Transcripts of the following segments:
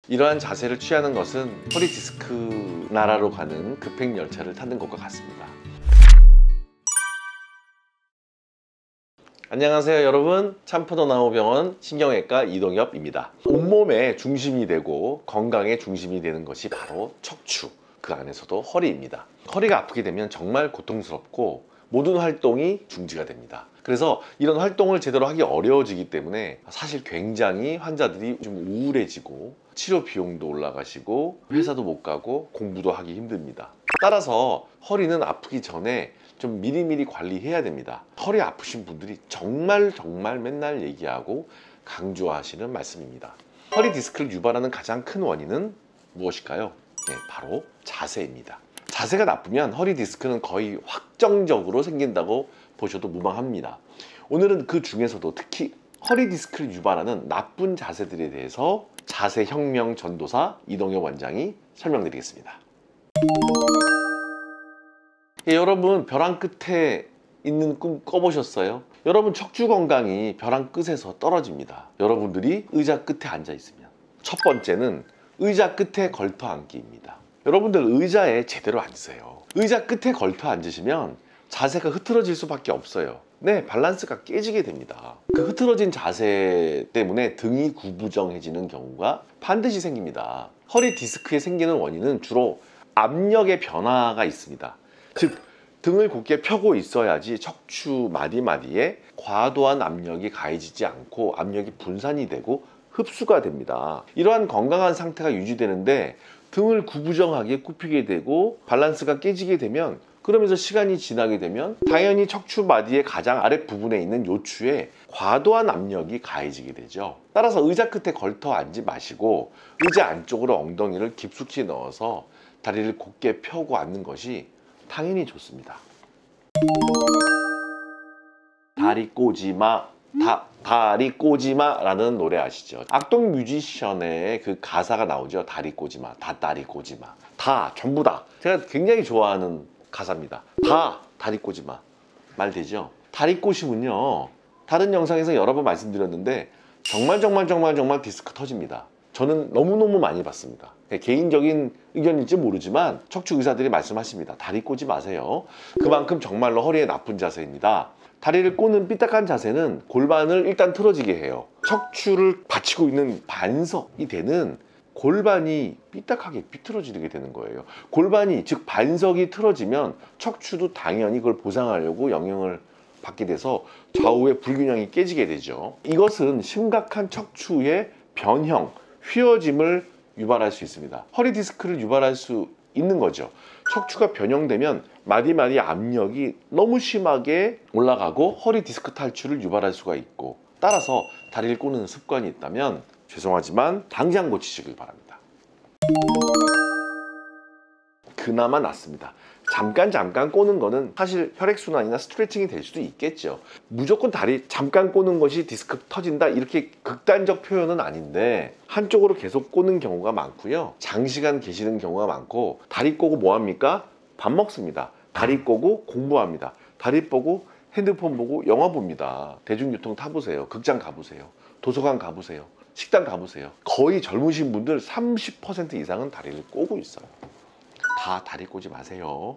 이러한 자세를 취하는 것은 허리 디스크 나라로 가는 급행 열차를 타는 것과 같습니다. 안녕하세요 여러분, 참포도나무병원 신경외과 이동엽입니다. 온몸의 중심이 되고 건강의 중심이 되는 것이 바로 척추, 그 안에서도 허리입니다. 허리가 아프게 되면 정말 고통스럽고 모든 활동이 중지가 됩니다. 그래서 이런 활동을 제대로 하기 어려워지기 때문에 사실 굉장히 환자들이 좀 우울해지고 치료 비용도 올라가시고 회사도 못 가고 공부도 하기 힘듭니다. 따라서 허리는 아프기 전에 좀 미리미리 관리해야 됩니다. 허리 아프신 분들이 정말 맨날 얘기하고 강조하시는 말씀입니다. 허리 디스크를 유발하는 가장 큰 원인은 무엇일까요? 네, 바로 자세입니다. 자세가 나쁘면 허리 디스크는 거의 확정적으로 생긴다고 보셔도 무방합니다. 오늘은 그 중에서도 특히 허리 디스크를 유발하는 나쁜 자세들에 대해서 자세혁명 전도사 이동엽 원장이 설명드리겠습니다. 여러분, 벼랑 끝에 있는 꿈 꿔보셨어요? 여러분, 척추 건강이 벼랑 끝에서 떨어집니다. 여러분들이 의자 끝에 앉아 있으면. 첫 번째는 의자 끝에 걸터 앉기입니다. 여러분들 의자에 제대로 앉으세요. 의자 끝에 걸터 앉으시면 자세가 흐트러질 수밖에 없어요. 네, 밸런스가 깨지게 됩니다. 그 흐트러진 자세 때문에 등이 구부정해지는 경우가 반드시 생깁니다. 허리 디스크에 생기는 원인은 주로 압력의 변화가 있습니다. 즉, 등을 곧게 펴고 있어야지 척추 마디마디에 과도한 압력이 가해지지 않고 압력이 분산이 되고 흡수가 됩니다. 이러한 건강한 상태가 유지되는데 등을 구부정하게 굽히게 되고 밸런스가 깨지게 되면, 그러면서 시간이 지나게 되면 당연히 척추 마디의 가장 아랫부분에 있는 요추에 과도한 압력이 가해지게 되죠. 따라서 의자 끝에 걸터 앉지 마시고 의자 안쪽으로 엉덩이를 깊숙이 넣어서 다리를 곧게 펴고 앉는 것이 당연히 좋습니다. 다리 꼬지마, 다리 꼬지마 라는 노래 아시죠? 악동 뮤지션의 그 가사가 나오죠. 다리 꼬지마, 다리 꼬지마, 다, 전부 다. 제가 굉장히 좋아하는 가사입니다. 다 다리 꼬지마. 말 되죠? 다리 꼬시면요, 다른 영상에서 여러 번 말씀드렸는데 정말 디스크 터집니다. 저는 너무너무 많이 봤습니다. 개인적인 의견일지 모르지만 척추 의사들이 말씀하십니다. 다리 꼬지 마세요. 그만큼 정말로 허리에 나쁜 자세입니다. 다리를 꼬는 삐딱한 자세는 골반을 일단 틀어지게 해요. 척추를 받치고 있는 반석이 되는 골반이 삐딱하게 비틀어지게 되는 거예요. 골반이, 즉 반석이 틀어지면 척추도 당연히 그걸 보상하려고 영향을 받게 돼서 좌우의 불균형이 깨지게 되죠. 이것은 심각한 척추의 변형, 휘어짐을 유발할 수 있습니다. 허리 디스크를 유발할 수 있는 거죠. 척추가 변형되면 마디마디 압력이 너무 심하게 올라가고 허리 디스크 탈출을 유발할 수가 있고, 따라서 다리를 꼬는 습관이 있다면 죄송하지만 당장 고치시길 바랍니다. 그나마 낫습니다. 잠깐 꼬는 거는 사실 혈액순환이나 스트레칭이 될 수도 있겠죠. 무조건 다리 잠깐 꼬는 것이 디스크 터진다, 이렇게 극단적 표현은 아닌데 한쪽으로 계속 꼬는 경우가 많고요. 장시간 계시는 경우가 많고, 다리 꼬고 뭐합니까? 밥 먹습니다. 다리 꼬고 공부합니다. 다리 꼬고 핸드폰 보고 영화 봅니다. 대중교통 타보세요. 극장 가보세요. 도서관 가보세요. 식당 가보세요. 거의 젊으신 분들 30% 이상은 다리를 꼬고 있어요. 다 다리 꼬지 마세요.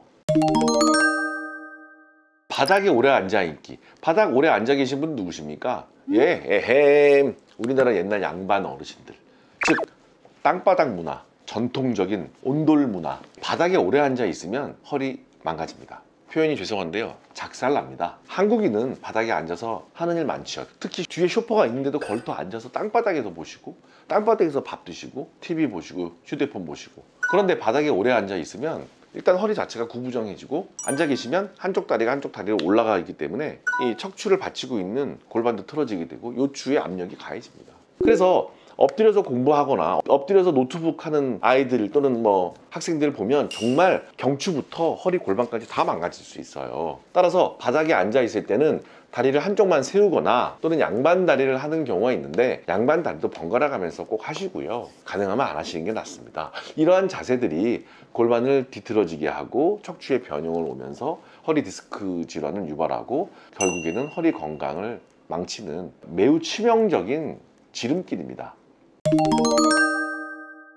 바닥에 오래 앉아있기. 바닥 오래 앉아 계신 분 누구십니까? 에헴, 우리나라 옛날 양반 어르신들. 즉, 땅바닥 문화, 전통적인 온돌 문화. 바닥에 오래 앉아 있으면 허리 망가집니다. 표현이 죄송한데요, 작살납니다. 한국인은 바닥에 앉아서 하는 일 많죠. 특히 뒤에 쇼파가 있는데도 걸터 앉아서 땅바닥에서 보시고, 땅바닥에서 밥 드시고, TV 보시고, 휴대폰 보시고. 그런데 바닥에 오래 앉아 있으면 일단 허리 자체가 구부정해지고, 앉아 계시면 한쪽 다리가 한쪽 다리로 올라가 있기 때문에 이 척추를 받치고 있는 골반도 틀어지게 되고 요추의 압력이 가해집니다. 그래서 엎드려서 공부하거나 엎드려서 노트북 하는 아이들 또는 학생들을 보면 정말 경추부터 허리 골반까지 다 망가질 수 있어요. 따라서 바닥에 앉아 있을 때는 다리를 한쪽만 세우거나 또는 양반 다리를 하는 경우가 있는데, 양반 다리도 번갈아 가면서 꼭 하시고요. 가능하면 안 하시는 게 낫습니다. 이러한 자세들이 골반을 뒤틀어지게 하고 척추의 변형을 오면서 허리 디스크 질환을 유발하고 결국에는 허리 건강을 망치는 매우 치명적인 지름길입니다.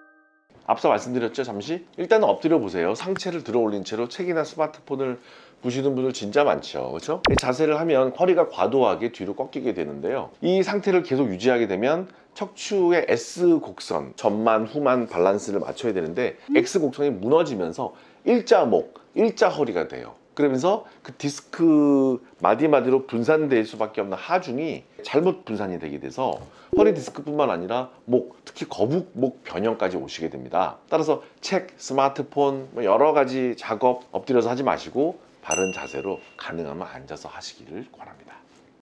앞서 말씀드렸죠, 잠시? 일단은 엎드려 보세요. 상체를 들어 올린 채로 책이나 스마트폰을 보시는 분들 진짜 많죠, 그렇죠? 이 자세를 하면 허리가 과도하게 뒤로 꺾이게 되는데요. 이 상태를 계속 유지하게 되면 척추의 S 곡선, 전만 후만 밸런스를 맞춰야 되는데 X 곡선이 무너지면서 일자목, 일자허리가 돼요. 그러면서 그 디스크 마디마디로 분산될 수밖에 없는 하중이 잘못 분산이 되게 돼서 허리 디스크뿐만 아니라 목, 특히 거북목 변형까지 오시게 됩니다. 따라서 책, 스마트폰, 여러 가지 작업 엎드려서 하지 마시고 바른 자세로 가능하면 앉아서 하시기를 권합니다.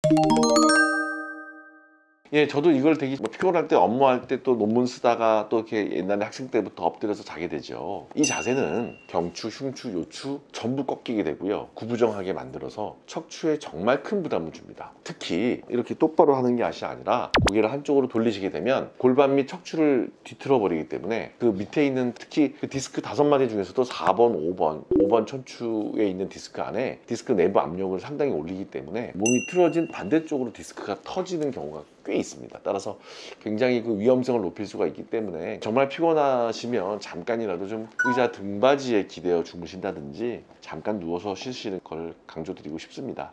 예, 저도 이걸 되게 피곤할 때, 업무할 때 또 논문 쓰다가 또 이렇게 옛날에 학생 때부터 엎드려서 자게 되죠. 이 자세는 경추, 흉추, 요추 전부 꺾이게 되고요. 구부정하게 만들어서 척추에 정말 큰 부담을 줍니다. 특히 이렇게 똑바로 하는 게 아니라 고개를 한쪽으로 돌리시게 되면 골반 및 척추를 뒤틀어 버리기 때문에 그 밑에 있는 특히 그 디스크 5마디 중에서도 4번, 5번 척추에 있는 디스크 안에 디스크 내부 압력을 상당히 올리기 때문에 몸이 틀어진 반대쪽으로 디스크가 터지는 경우가 꽤 있습니다. 따라서 굉장히 그 위험성을 높일 수가 있기 때문에 정말 피곤하시면 잠깐이라도 좀 의자 등받이에 기대어 주무신다든지 잠깐 누워서 쉬시는 걸 강조드리고 싶습니다.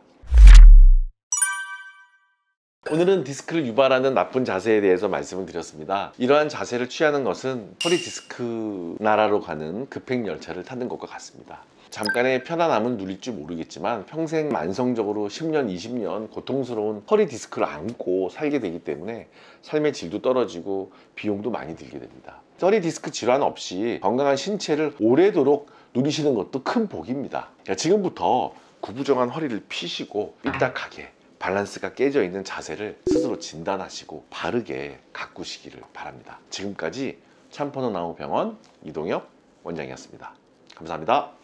오늘은 디스크를 유발하는 나쁜 자세에 대해서 말씀을 드렸습니다. 이러한 자세를 취하는 것은 허리 디스크 나라로 가는 급행 열차를 타는 것과 같습니다. 잠깐의 편안함은 누릴지 모르겠지만 평생 만성적으로 10년, 20년 고통스러운 허리 디스크를 안고 살게 되기 때문에 삶의 질도 떨어지고 비용도 많이 들게 됩니다. 허리 디스크 질환 없이 건강한 신체를 오래도록 누리시는 것도 큰 복입니다. 지금부터 구부정한 허리를 피시고 삐딱하게 밸런스가 깨져 있는 자세를 스스로 진단하시고 바르게 가꾸시기를 바랍니다. 지금까지 참포너나무병원 이동엽 원장이었습니다. 감사합니다.